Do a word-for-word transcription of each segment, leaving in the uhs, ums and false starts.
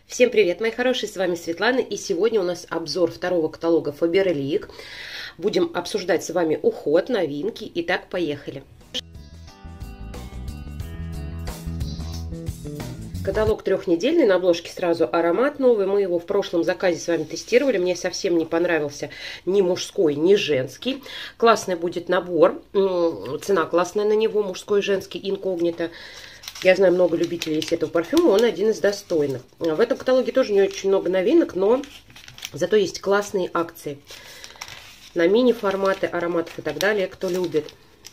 Всем привет, мои хорошие, с вами Светлана, и сегодня у нас обзор второго каталога Faberlic. Будем обсуждать с вами уход, новинки. Итак, поехали. Каталог трехнедельный, на обложке сразу аромат новый. Мы его в прошлом заказе с вами тестировали. Мне совсем не понравился ни мужской, ни женский. Классный будет набор. Цена классная на него, мужской и женский, инкогнито. Я знаю много любителей этого парфюма, он один из достойных. В этом каталоге тоже не очень много новинок, но зато есть классные акции на мини-форматы, ароматов и так далее, кто любит.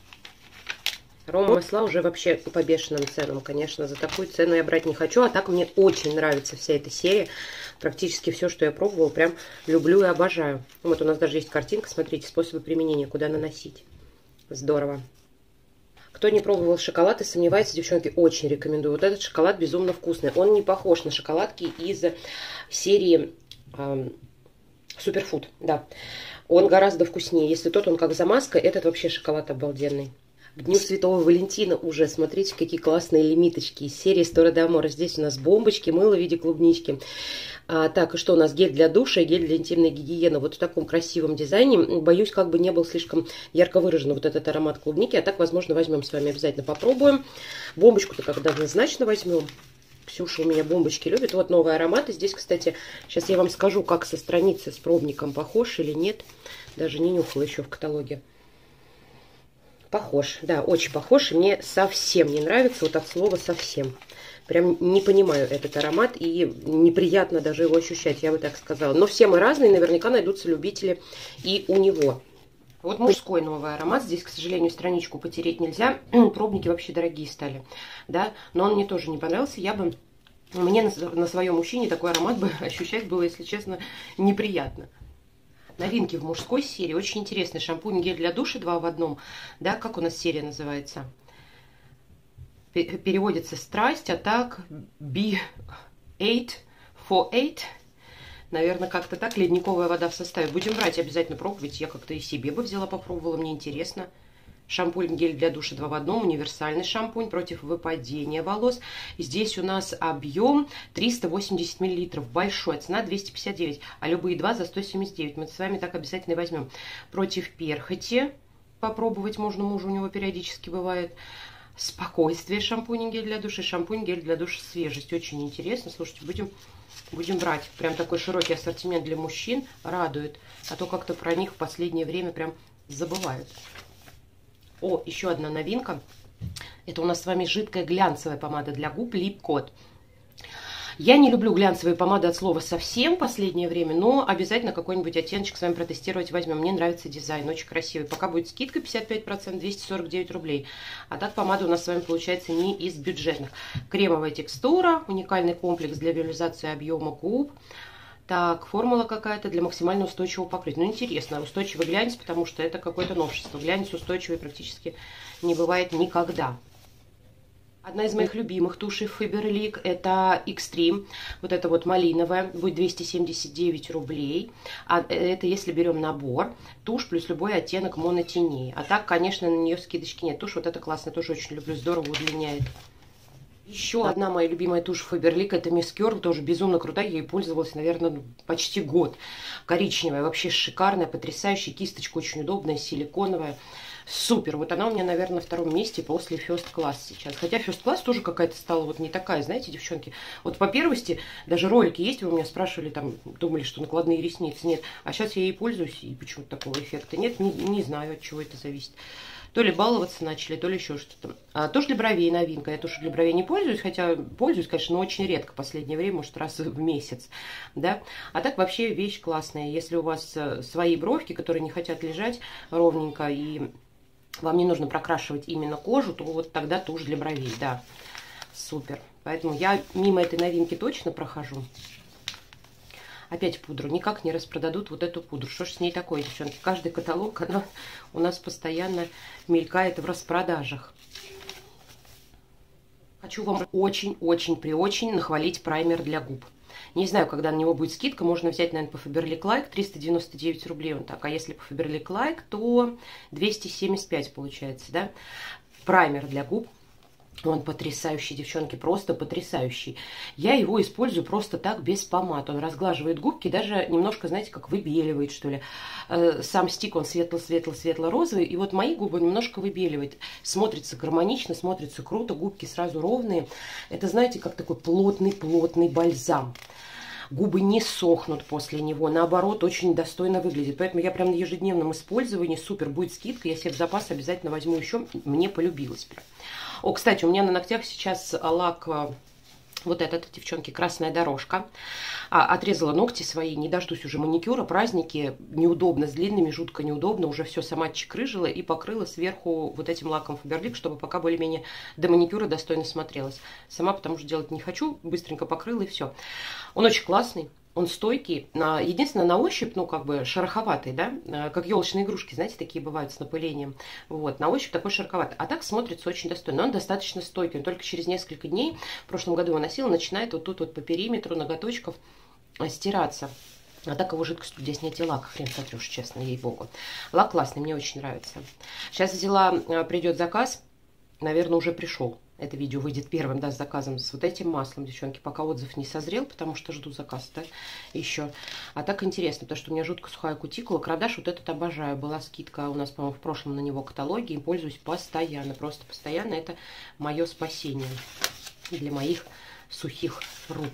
Арома масла уже вообще по бешеным ценам, конечно, за такую цену я брать не хочу, а так мне очень нравится вся эта серия. Практически все, что я пробовала, прям люблю и обожаю. Вот у нас даже есть картинка, смотрите, способы применения, куда наносить. Здорово. Кто не пробовал шоколад и сомневается, девчонки, очень рекомендую. Вот этот шоколад безумно вкусный. Он не похож на шоколадки из серии э, Суперфуд. Да. Он гораздо вкуснее. Если тот, он как замазка, этот вообще шоколад обалденный. К Дню Святого Валентина уже, смотрите, какие классные лимиточки из серии Стора де Амора. Здесь у нас бомбочки, мыло в виде клубнички. А, так, и что у нас? Гель для душа и гель для интимной гигиены. Вот в таком красивом дизайне. Боюсь, как бы не был слишком ярко выражен вот этот аромат клубники. А так, возможно, возьмем с вами, обязательно попробуем. Бомбочку-то когда однозначно возьмем. Ксюша у меня бомбочки любит. Вот новый аромат. И здесь, кстати, сейчас я вам скажу, как со страницы с пробником похож или нет. Даже не нюхала еще в каталоге. Похож, да, очень похож. И мне совсем не нравится, вот от слова совсем. Прям не понимаю этот аромат, и неприятно даже его ощущать, я бы так сказала. Но все мы разные, наверняка найдутся любители и у него. Вот мужской новый аромат. Здесь, к сожалению, страничку потереть нельзя. Пробники вообще дорогие стали, да. Но он мне тоже не понравился. Я бы, мне на, на своем мужчине такой аромат бы ощущать было, если честно, неприятно. Новинки в мужской серии. Очень интересный шампунь, гель для душа два в одном. Да, как у нас серия называется? Переводится страсть, а так би восемь фор восемь. Наверное, как-то так. Ледниковая вода в составе. Будем брать, обязательно пробовать. Я как-то и себе бы взяла, попробовала. Мне интересно. Шампунь, гель для душа два в одном, универсальный шампунь против выпадения волос. Здесь у нас объем триста восемьдесят миллилитров, большой, цена двести пятьдесят девять, а любые два за сто семьдесят девять. Мы с вами так обязательно и возьмем. Против перхоти попробовать можно, мужу у него периодически бывает. Спокойствие, шампунь, гель для душа, шампунь, гель для душа, свежесть. Очень интересно, слушайте, будем, будем брать. Прям такой широкий ассортимент для мужчин радует, а то как-то про них в последнее время прям забывают. О, еще одна новинка. Это у нас с вами жидкая глянцевая помада для губ Lip Coat. Я не люблю глянцевые помады от слова совсем в последнее время, но обязательно какой-нибудь оттеночек с вами протестировать возьмем. Мне нравится дизайн, очень красивый. Пока будет скидка пятьдесят пять процентов, двести сорок девять рублей. А так помада у нас с вами получается не из бюджетных. Кремовая текстура, уникальный комплекс для визуализации объема губ. Так, формула какая-то для максимально устойчивого покрытия. Ну, интересно, устойчивый глянец, потому что это какое-то новшество. Глянец устойчивый практически не бывает никогда. Одна из моих любимых тушей Faberlic это Extreme. Вот это вот малиновая, будет двести семьдесят девять рублей. А это если берем набор, тушь плюс любой оттенок монотеней. А так, конечно, на нее скидочки нет. Тушь вот это классно, тоже очень люблю, здорово удлиняет. Еще одна моя любимая тушь Faberlic, это Miss Curl, тоже безумно крутая, я ей пользовалась, наверное, почти год. Коричневая, вообще шикарная, потрясающая, кисточка очень удобная, силиконовая, супер. Вот она у меня, наверное, на втором месте после First Class сейчас. Хотя First Class тоже какая-то стала вот не такая, знаете, девчонки. Вот по первости, даже ролики есть, вы у меня спрашивали, там, думали, что накладные ресницы, нет. А сейчас я ей пользуюсь, и почему-то такого эффекта нет, не, не знаю, от чего это зависит. То ли баловаться начали, то ли еще что-то. А тушь для бровей новинка. Я тушь для бровей не пользуюсь, хотя пользуюсь, конечно, но очень редко в последнее время, может, раз в месяц. Да? А так вообще вещь классная. Если у вас свои бровки, которые не хотят лежать ровненько, и вам не нужно прокрашивать именно кожу, то вот тогда тушь для бровей, да. Супер. Поэтому я мимо этой новинки точно прохожу. Опять пудру. Никак не распродадут вот эту пудру. Что ж с ней такое, девчонки? Каждый каталог, она у нас постоянно мелькает в распродажах. Хочу вам очень-очень-преочень нахвалить праймер для губ. Не знаю, когда на него будет скидка. Можно взять, наверное, по Faberlic Like. триста девяносто девять рублей он так. А если по Faberlic Like, то двести семьдесят пять получается, да? Праймер для губ. Он потрясающий, девчонки, просто потрясающий. Я его использую просто так, без помад. Он разглаживает губки, даже немножко, знаете, как выбеливает, что ли. Сам стик, он светло-светло-светло-розовый, и вот мои губы немножко выбеливает. Смотрится гармонично, смотрится круто, губки сразу ровные. Это, знаете, как такой плотный-плотный бальзам. Губы не сохнут после него, наоборот, очень достойно выглядит. Поэтому я прям на ежедневном использовании, супер, будет скидка, я себе в запас обязательно возьму еще, мне полюбилось прям. О, кстати, у меня на ногтях сейчас лак, вот этот, девчонки, красная дорожка. А, отрезала ногти свои, не дождусь уже маникюра, праздники, неудобно, с длинными, жутко неудобно, уже все сама чекрыжила и покрыла сверху вот этим лаком Faberlic, чтобы пока более-менее до маникюра достойно смотрелась. Сама потому что делать не хочу, быстренько покрыла и все. Он очень классный. Он стойкий, единственное, на ощупь, ну, как бы шероховатый, да, как елочные игрушки, знаете, такие бывают с напылением. Вот, на ощупь такой шероховатый. А так смотрится очень достойно. Он достаточно стойкий. Он только через несколько дней, в прошлом году я носила, начинает вот тут вот по периметру ноготочков стираться. А так его жидкостью здесь нет и лака, хрен сотрешь, честно, ей-богу. Лак классный, мне очень нравится. Сейчас взяла, придет заказ, наверное, уже пришел. Это видео выйдет первым, да, с заказом, с вот этим маслом, девчонки, пока отзыв не созрел, потому что жду заказ, да, еще. А так интересно, потому что у меня жутко сухая кутикула. Крадаш вот этот обожаю. Была скидка у нас, по-моему, в прошлом на него каталоге, и пользуюсь постоянно, просто постоянно. Это мое спасение для моих сухих рук.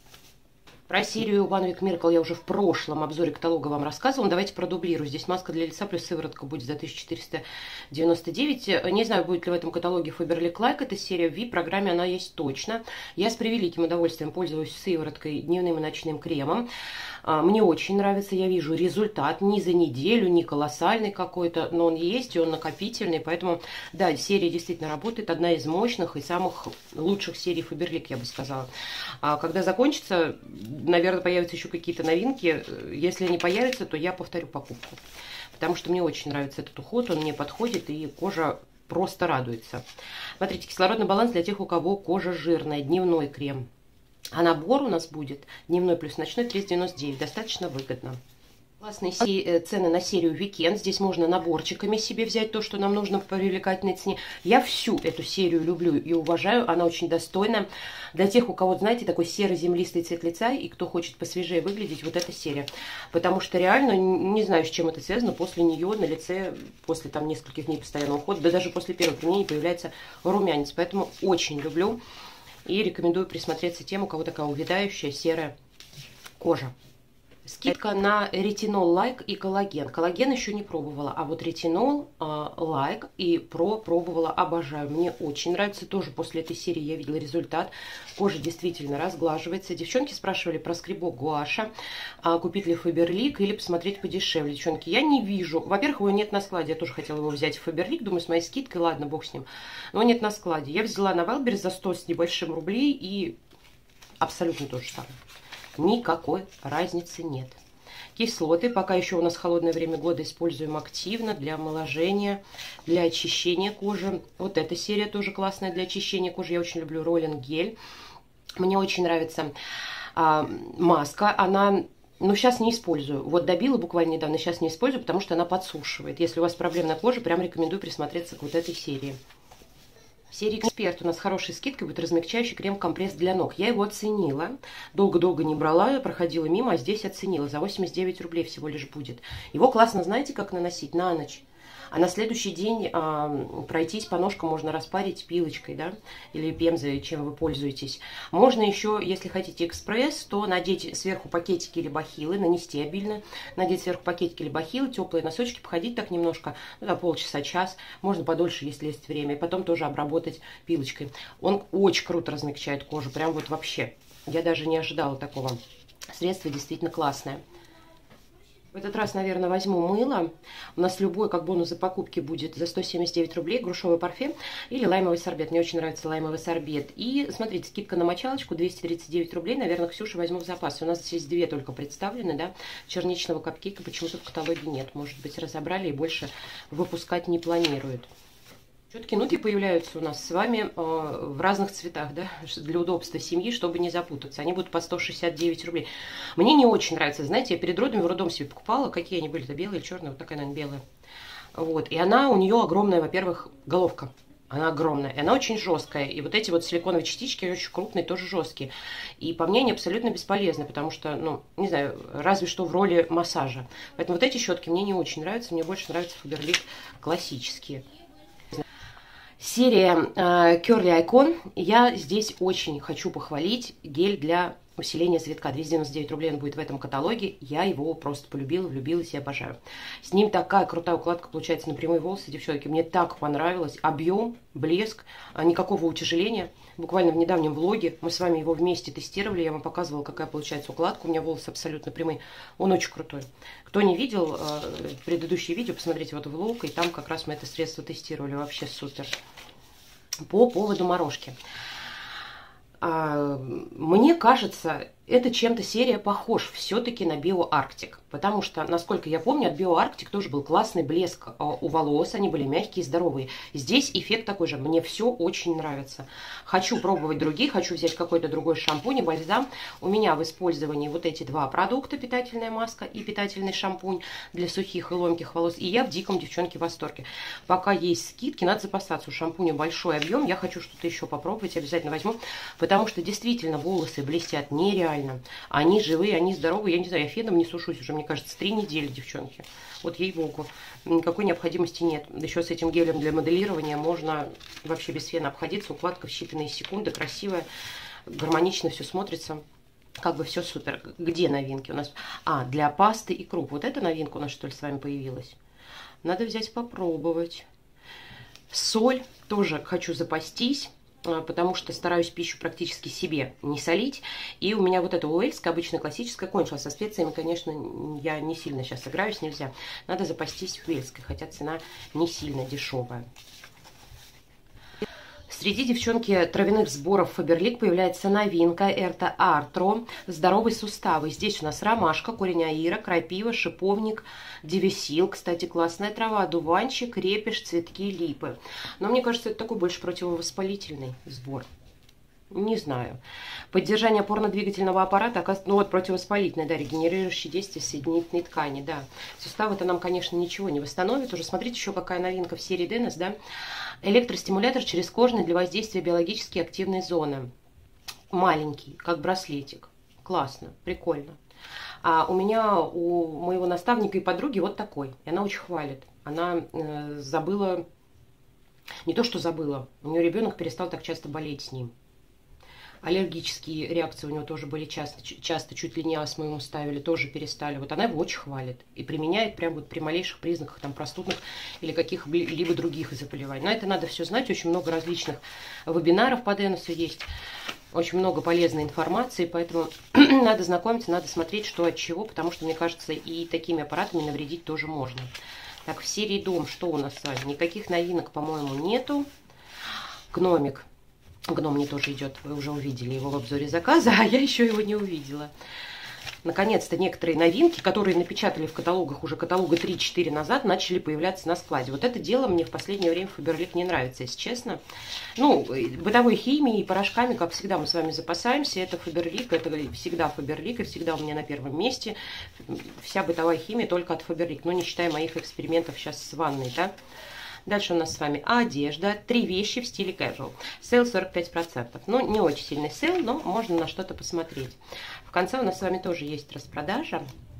Про серию One Week Miracle я уже в прошлом обзоре каталога вам рассказывала. Давайте продублирую. Здесь маска для лица плюс сыворотка будет за тысяча четыреста девяносто девять. Не знаю, будет ли в этом каталоге Faberlic Like. Эта серия в ви ай-программе, она есть точно. Я с превеликим удовольствием пользуюсь сывороткой, дневным и ночным кремом. Мне очень нравится, я вижу результат. Не за неделю, не колоссальный какой-то, но он есть, и он накопительный. Поэтому, да, серия действительно работает. Одна из мощных и самых лучших серий Faberlic, я бы сказала. А когда закончится, наверное, появятся еще какие-то новинки. Если не появятся, то я повторю покупку. Потому что мне очень нравится этот уход, он мне подходит, и кожа просто радуется. Смотрите, кислородный баланс для тех, у кого кожа жирная, дневной крем. А набор у нас будет дневной плюс ночной триста девяносто девять. Достаточно выгодно. Классные цены на серию Weekend. Здесь можно наборчиками себе взять то, что нам нужно по привлекательной цене. Я всю эту серию люблю и уважаю. Она очень достойна. Для тех, у кого, знаете, такой серо-землистый цвет лица, и кто хочет посвежее выглядеть, вот эта серия. Потому что реально, не знаю, с чем это связано, после нее на лице, после там нескольких дней постоянного ухода, да даже после первых применений появляется румянец. Поэтому очень люблю и рекомендую присмотреться тем, у кого такая увядающая серая кожа. Скидка на ретинол лайк и коллаген. Коллаген еще не пробовала, а вот ретинол лайк и про пробовала, обожаю. Мне очень нравится. Тоже после этой серии я видела результат. Кожа действительно разглаживается. Девчонки спрашивали про скребок гуаша. А, купить ли Faberlic или посмотреть подешевле. Девчонки, я не вижу. Во-первых, его нет на складе. Я тоже хотела его взять в Faberlic. Думаю, с моей скидкой, ладно, бог с ним. Но нет на складе. Я взяла на Wildberries за сто с небольшим рублей и абсолютно то же самое. Никакой разницы нет. Кислоты пока еще у нас холодное время года используем активно для омоложения, для очищения кожи. Вот эта серия тоже классная для очищения кожи. Я очень люблю роллинг гель. Мне очень нравится а, маска. Она, ну, сейчас не использую. Вот добила буквально недавно, сейчас не использую, потому что она подсушивает. Если у вас проблемная кожа, прям рекомендую присмотреться к вот этой серии. В серии Эксперт у нас хорошей скидкой будет размягчающий крем-компресс для ног. Я его оценила. Долго-долго не брала, проходила мимо, а здесь оценила. За восемьдесят девять рублей всего лишь будет. Его классно, знаете, как наносить? На ночь. А на следующий день а, пройтись по ножкам можно распарить пилочкой, да, или пемзой, чем вы пользуетесь. Можно еще, если хотите экспресс, то надеть сверху пакетики или бахилы, нанести обильно, надеть сверху пакетики или бахилы, теплые носочки, походить так немножко, ну, да, полчаса, час, можно подольше, если есть время, и потом тоже обработать пилочкой. Он очень круто размягчает кожу, прям вот вообще. Я даже не ожидала такого. Средство действительно классное. В этот раз, наверное, возьму мыло. У нас любой, как бонус за покупки, будет за сто семьдесят девять рублей. Грушевый парфюм или лаймовый сорбет. Мне очень нравится лаймовый сорбет. И, смотрите, скидка на мочалочку двести тридцать девять рублей. Наверное, Ксюша возьму в запас. У нас здесь две только представлены, да. Черничного капкейка почему-то в каталоге нет. Может быть, разобрали и больше выпускать не планируют. Четкие ногти появляются у нас с вами э, в разных цветах, да, для удобства семьи, чтобы не запутаться. Они будут по сто шестьдесят девять рублей. Мне не очень нравится, знаете, я перед родами в роддом себе покупала, какие они были-то, белые, черные, вот такая, наверное, белая. Вот, и она, у нее огромная, во-первых, головка. Она огромная, и она очень жесткая. И вот эти вот силиконовые частички очень крупные, тоже жесткие. И по мне они абсолютно бесполезны, потому что, ну, не знаю, разве что в роли массажа. Поэтому вот эти щетки мне не очень нравятся. Мне больше нравятся Faberlic классические. Серия э, Curly Icon. Я здесь очень хочу похвалить гель для усиление завитка. двести девяносто девять рублей он будет в этом каталоге. Я его просто полюбила, влюбилась и обожаю. С ним такая крутая укладка получается на прямые волосы, девчонки. Мне так понравилось. Объем, блеск, никакого утяжеления. Буквально в недавнем влоге мы с вами его вместе тестировали. Я вам показывала, какая получается укладка. У меня волосы абсолютно прямые. Он очень крутой. Кто не видел э, предыдущие видео, посмотрите вот влог. И там как раз мы это средство тестировали. Вообще супер. По поводу морожки. Мне кажется, это чем-то серия похож все-таки на BioArctic, потому что, насколько я помню, от BioArctic тоже был классный блеск у волос, они были мягкие и здоровые. Здесь эффект такой же, мне все очень нравится. Хочу пробовать другие, хочу взять какой-то другой шампунь и бальзам. У меня в использовании вот эти два продукта, питательная маска и питательный шампунь для сухих и ломких волос, и я в диком, девчонки, восторге. Пока есть скидки, надо запасаться, у шампуня большой объем, я хочу что-то еще попробовать, обязательно возьму, потому что действительно волосы блестят нереально. Они живые, они здоровые. Я не знаю, я феном не сушусь уже, мне кажется, три недели, девчонки. Вот ей-богу. Никакой необходимости нет. Еще с этим гелем для моделирования можно вообще без фена обходиться. Укладка в считанные секунды, красивая, гармонично все смотрится. Как бы все супер. Где новинки у нас? А, для пасты и круп. Вот эта новинка у нас, что ли, с вами появилась? Надо взять попробовать. Соль тоже хочу запастись, потому что стараюсь пищу практически себе не солить. И у меня вот эта уэльская, обычно классическая, кончилась. Со специями, конечно, я не сильно сейчас играюсь, нельзя. Надо запастись уэльской, хотя цена не сильно дешевая. Среди, девчонки, травяных сборов Faberlic появляется новинка. Это Артро. Здоровые суставы. Здесь у нас ромашка, корень аира, крапива, шиповник, девисил. Кстати, классная трава. Одуванчик, репиш, цветки, липы. Но мне кажется, это такой больше противовоспалительный сбор. Не знаю. Поддержание опорно-двигательного аппарата, ну вот противовоспалительное, да, регенерирующее действие соединительной ткани, да. Суставы-то нам, конечно, ничего не восстановит. Уже смотрите, еще какая новинка в серии Денес, да. Электростимулятор через кожные для воздействия биологически активной зоны. Маленький, как браслетик. Классно, прикольно. А у меня, у моего наставника и подруги вот такой. И она очень хвалит. Она э, забыла, не то что забыла, у нее ребенок перестал так часто болеть с ним. Аллергические реакции у него тоже были часто, часто чуть ли не астму ему ставили, тоже перестали. Вот она его очень хвалит и применяет прям вот при малейших признаках там простудных или каких-либо других заболеваний. Но это надо все знать, очень много различных вебинаров по Денису есть, очень много полезной информации, поэтому надо знакомиться, надо смотреть, что от чего, потому что, мне кажется, и такими аппаратами навредить тоже можно. Так, в серии Дом что у нас с вами? Никаких новинок, по-моему, нету. Гномик. Гном мне тоже идет, вы уже увидели его в обзоре заказа, а я еще его не увидела. Наконец-то некоторые новинки, которые напечатали в каталогах уже каталога три-четыре назад, начали появляться на складе. Вот это дело мне в последнее время Faberlic не нравится, если честно. Ну, бытовой химией и порошками, как всегда, мы с вами запасаемся. Это Faberlic, это всегда Faberlic, и всегда у меня на первом месте. Вся бытовая химия только от Faberlic, но не считая моих экспериментов сейчас с ванной, да. Дальше у нас с вами одежда. Три вещи в стиле casual. Сейл сорок пять процентов. Ну, не очень сильный сейл, но можно на что-то посмотреть. В конце у нас с вами тоже есть распродажа.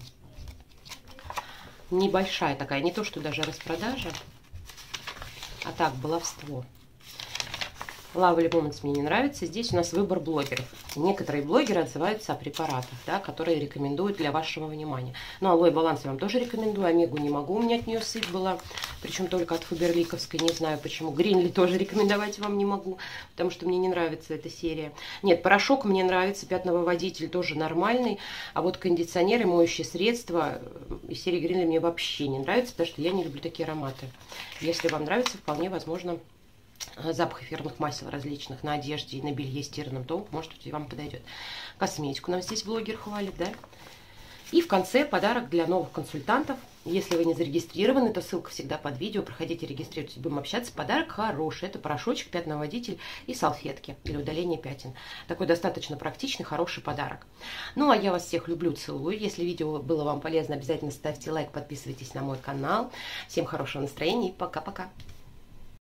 Небольшая такая, не то что даже распродажа, а так, баловство. Lovely Moments мне не нравится. Здесь у нас выбор блогеров. Некоторые блогеры отзываются о препаратах, да, которые рекомендуют для вашего внимания. Ну, алоэ баланс я вам тоже рекомендую. Омегу не могу, у меня от нее сыпь была. Причем только от Фаберликовской, не знаю почему. Гринли тоже рекомендовать вам не могу, потому что мне не нравится эта серия. Нет, порошок мне нравится, пятновыводитель тоже нормальный. А вот кондиционеры, моющие средства из серии Гринли мне вообще не нравятся, потому что я не люблю такие ароматы. Если вам нравится, вполне возможно, запах эфирных масел различных на одежде и на белье стиранном, то, может быть, вам подойдет. Косметику нам здесь блогер хвалит, да? И в конце подарок для новых консультантов. Если вы не зарегистрированы, то ссылка всегда под видео. Проходите, регистрируйтесь, будем общаться. Подарок хороший. Это порошочек, пятновыводитель и салфетки для удаления пятен. Такой достаточно практичный, хороший подарок. Ну, а я вас всех люблю, целую. Если видео было вам полезно, обязательно ставьте лайк, подписывайтесь на мой канал. Всем хорошего настроения и пока-пока.